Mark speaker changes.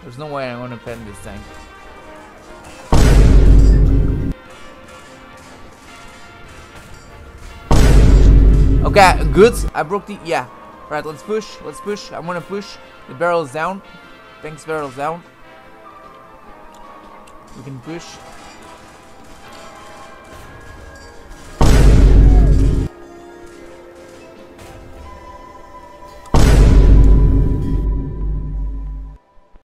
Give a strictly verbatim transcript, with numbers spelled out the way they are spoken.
Speaker 1: There's no way I'm gonna pen this tank. Okay, good. I broke the... Yeah. Right, let's push. Let's push. I want to push. The barrel's down. Thanks, barrel's down. We can push.